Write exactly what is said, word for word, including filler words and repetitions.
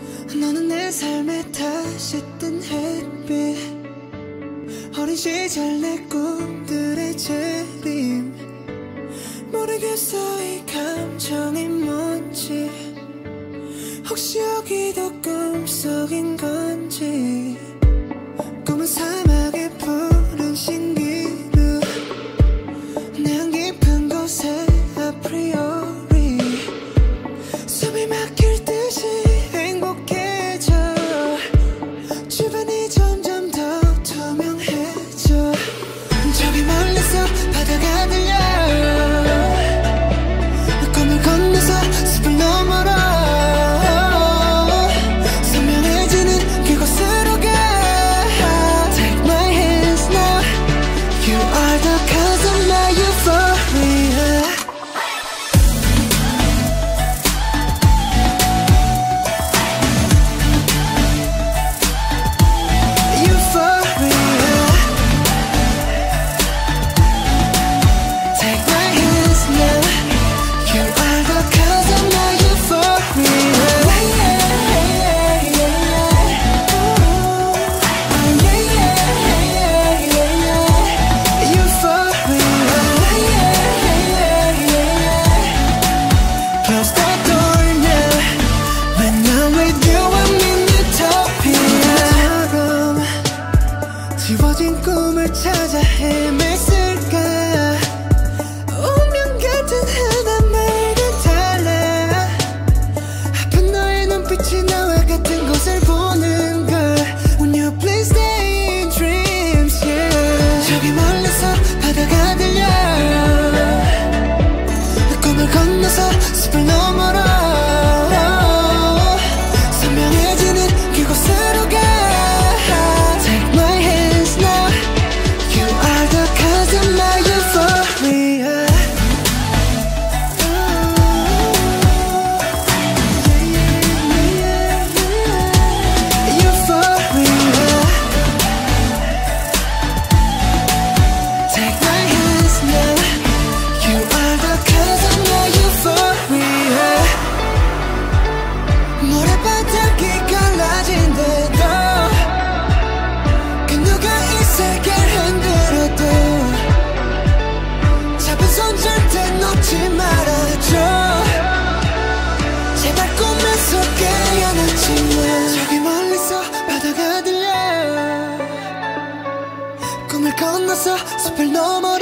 너는 내 삶에 다시 뜬 햇빛, 어린 시절 내 꿈들의 재림. 모르겠어 이 감정이 뭔지, 혹시 여기도 꿈속인 건지. 꿈은 사막의 푸른 신기루, 내 깊은 곳에 아프리오리 숨이 막힐 듯이 행복해져. 주변이 점점 더 투명해져. 저기 멀리서 바다가 들려, 꿈을 건너서 숲을 너머로 선명해지는 그곳으로 가. Take my hands now, you are the cause of my euphoria. 지워진 꿈을 찾아 헤맸을까. 운명 같은 하나말과 달라. 아픈 너의 눈빛이 나와 같은 것을 보는 걸. When you please stay in dreams, yeah. 저기 멀리서 바다가 들려, 꿈을 건너서 숲을 너머로 선명해지는 그곳으로 가. 저기 멀리서 바다가 들려, 꿈을 건너서 숲을 넘어